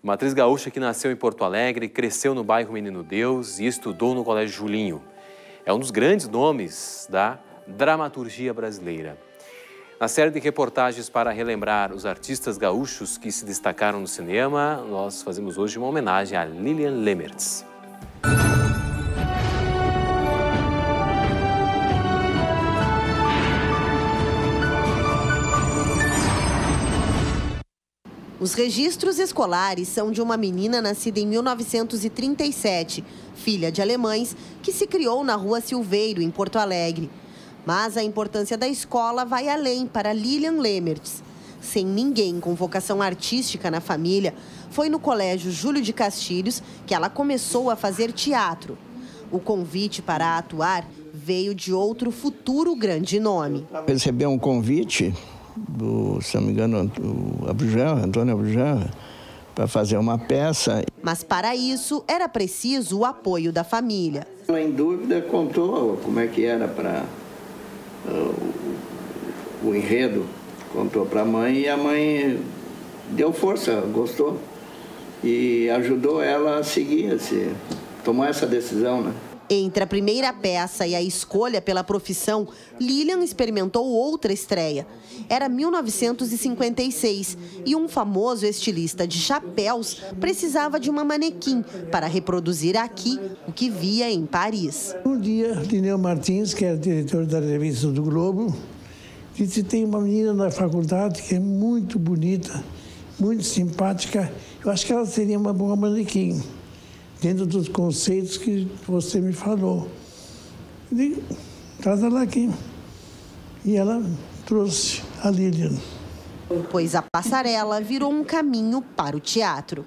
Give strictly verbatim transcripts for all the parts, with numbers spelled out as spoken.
Uma atriz gaúcha que nasceu em Porto Alegre, cresceu no bairro Menino Deus e estudou no Colégio Julinho. É um dos grandes nomes da dramaturgia brasileira. Na série de reportagens para relembrar os artistas gaúchos que se destacaram no cinema, nós fazemos hoje uma homenagem a Lilian Lemertz. Os registros escolares são de uma menina nascida em mil novecentos e trinta e sete, filha de alemães, que se criou na Rua Silveiro, em Porto Alegre. Mas a importância da escola vai além para Lilian Lemertz. Sem ninguém com vocação artística na família, foi no Colégio Júlio de Castilhos que ela começou a fazer teatro. O convite para atuar veio de outro futuro grande nome. Recebeu um convite do, se não me engano, do Abujamra, Antônio Abujamra, para fazer uma peça. Mas para isso era preciso o apoio da família. Ela, em dúvida, contou como é que era para uh, o, o enredo, contou para a mãe e a mãe deu força, gostou e ajudou ela a seguir, assim, tomar essa decisão, né? Entre a primeira peça e a escolha pela profissão, Lilian experimentou outra estreia. Era mil novecentos e cinquenta e seis e um famoso estilista de chapéus precisava de uma manequim para reproduzir aqui o que via em Paris. Um dia, Lineu Martins, que era diretor da revista do Globo, disse: tem uma menina na faculdade que é muito bonita, muito simpática, eu acho que ela seria uma boa manequim, dentro dos conceitos que você me falou. Eu digo, traz ela aqui. E ela trouxe a Lilian. Pois a passarela virou um caminho para o teatro.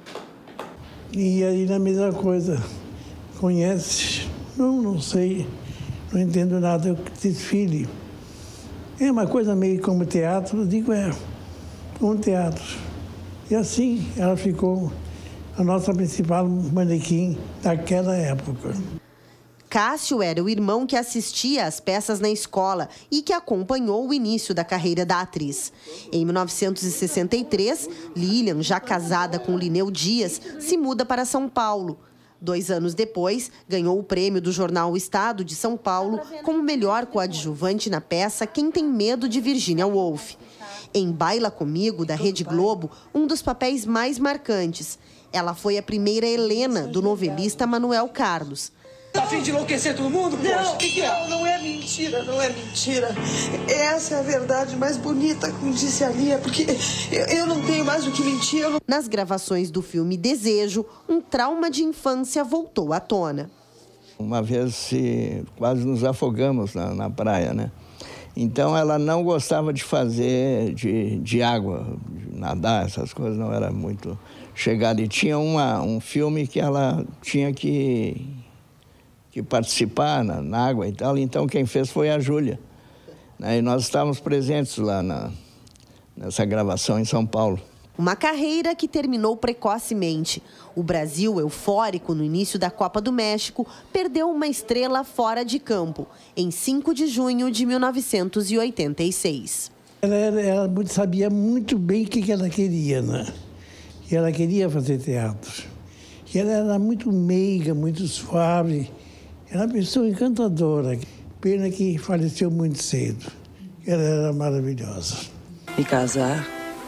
E aí, na mesma coisa, conhece? Não, não sei, não entendo nada, eu desfile. É uma coisa meio como teatro, eu digo, é, como teatro. E assim ela ficou a nossa principal manequim daquela época. Cássio era o irmão que assistia às peças na escola e que acompanhou o início da carreira da atriz. Em mil novecentos e sessenta e três, Lilian, já casada com Lineu Dias, se muda para São Paulo. Dois anos depois, ganhou o prêmio do jornal O Estado de São Paulo como melhor coadjuvante na peça Quem Tem Medo, de Virginia Woolf. Em Baila Comigo, da Rede Globo, um dos papéis mais marcantes. Ela foi a primeira Helena do novelista Manuel Carlos. Tá a fim de enlouquecer todo mundo? Não, o que que é? não, não é mentira, não é mentira. Essa é a verdade mais bonita, como disse a Lia, porque eu, eu não tenho mais o que mentir. Eu não... Nas gravações do filme Desejo, um trauma de infância voltou à tona. Uma vez se, quase nos afogamos na, na praia, né? Então ela não gostava de fazer de, de água, de nadar, essas coisas, não era muito chegada. E tinha uma, um filme que ela tinha que, que participar na, na água e tal, então quem fez foi a Júlia. Né? E nós estávamos presentes lá na, nessa gravação em São Paulo. Uma carreira que terminou precocemente. O Brasil, eufórico no início da Copa do México, perdeu uma estrela fora de campo, em cinco de junho de mil novecentos e oitenta e seis. Ela, ela, ela sabia muito bem o que ela queria, né? E ela queria fazer teatro. E ela era muito meiga, muito suave. Era uma pessoa encantadora. Pena que faleceu muito cedo. Ela era maravilhosa. Me casar,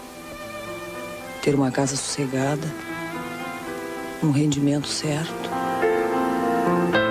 ter uma casa sossegada, um rendimento certo.